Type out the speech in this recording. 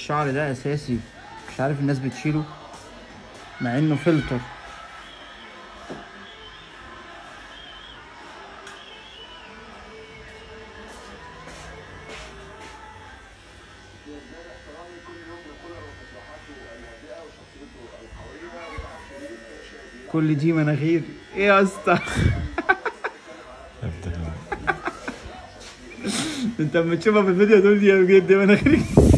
الشعر ده اساسي، مش عارف الناس بتشيله مع انه فلتر. كل دي مناخير ايه يا اسطى؟ انت اما تشوفها في الفيديو تقول دي مناخير.